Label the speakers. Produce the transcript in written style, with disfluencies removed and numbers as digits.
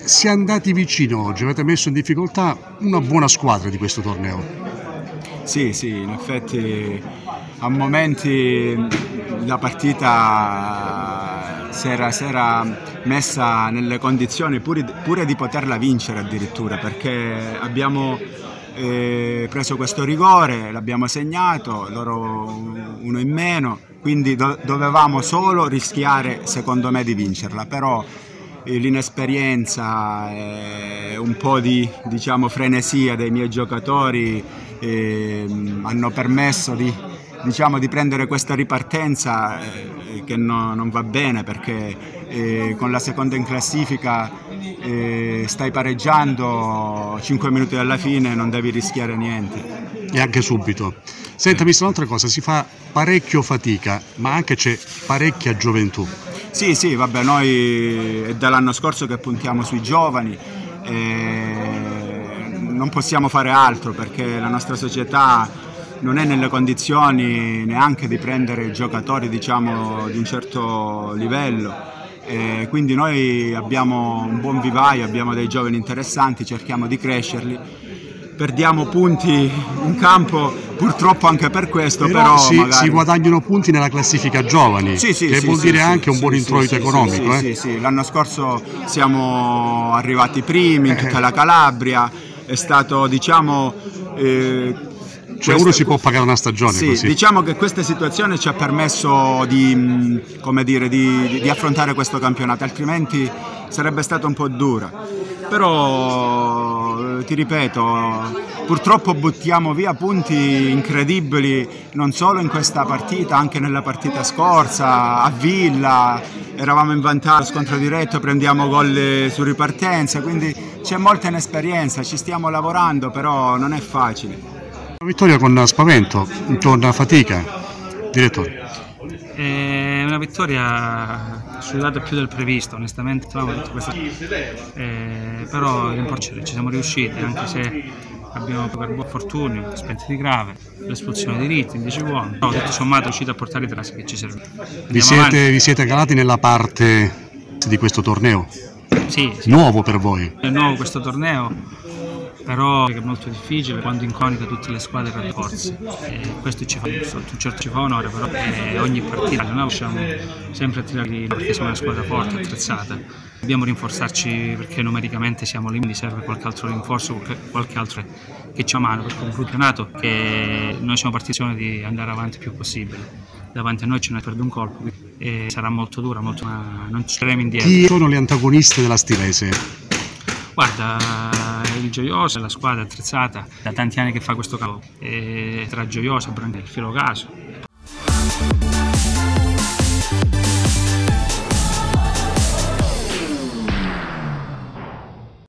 Speaker 1: si è andati vicino oggi, avete messo in difficoltà una buona squadra di questo torneo.
Speaker 2: Sì, in effetti a momenti la partita si era messa nelle condizioni pure di poterla vincere addirittura, perché abbiamo preso questo rigore, l'abbiamo segnato, loro uno in meno, quindi dovevamo solo rischiare secondo me di vincerla, però l'inesperienza e un po' di frenesia dei miei giocatori hanno permesso di prendere questa ripartenza che non va bene, perché con la seconda in classifica stai pareggiando 5 minuti dalla fine, non devi rischiare niente.
Speaker 1: E anche subito. Senta, visto un'altra cosa, si fa parecchio fatica, ma anche c'è parecchia gioventù.
Speaker 2: Sì, vabbè, noi è dall'anno scorso che puntiamo sui giovani, non possiamo fare altro perché la nostra società non è nelle condizioni neanche di prendere giocatori di un certo livello, quindi noi abbiamo un buon vivaio, abbiamo dei giovani interessanti, cerchiamo di crescerli. Perdiamo punti in campo purtroppo anche per questo, però magari
Speaker 1: si guadagnano punti nella classifica giovani, che vuol dire anche un buon introito economico.
Speaker 2: Sì. L'anno scorso siamo arrivati primi in tutta la Calabria, è stato
Speaker 1: uno si può pagare una stagione così.
Speaker 2: Diciamo che questa situazione ci ha permesso di affrontare questo campionato, altrimenti sarebbe stata un po' dura. Però ti ripeto, purtroppo buttiamo via punti incredibili non solo in questa partita, anche nella partita scorsa a Villa eravamo in vantaggio, scontro diretto, prendiamo gol su ripartenza, quindi c'è molta inesperienza, ci stiamo lavorando, però non è facile.
Speaker 1: Una vittoria con spavento, con fatica, direttore.
Speaker 3: È una vittoria sudata più del previsto, onestamente, però l'importante ci siamo riusciti, anche se abbiamo per buon fortunio spenti di grave, l'espulsione di Ritti in 10 uomini, però tutto sommato è riuscito a portare i trasferimenti che ci servivano.
Speaker 1: Vi siete calati nella parte di questo torneo?
Speaker 3: Sì.
Speaker 1: Nuovo per voi?
Speaker 3: È nuovo questo torneo, però è molto difficile quando inconica tutte le squadre per forze, questo ci fa onore, però ogni partita noi riusciamo sempre a tirare perché siamo una squadra forte, attrezzata. Dobbiamo rinforzarci perché numericamente siamo lì, quindi serve qualche altro rinforzo, qualche altro che ci ha mano, perché è un campionato che noi siamo partiti di andare avanti il più possibile. Davanti a noi ce ne perde un colpo e sarà molto dura, ma non ci staremo indietro.
Speaker 1: Chi sono gli antagonisti della Stilese?
Speaker 3: Guarda, il Gioiosa è la squadra attrezzata da tanti anni che fa questo capo, tra Gioiosa e Brandelli, Filocaso.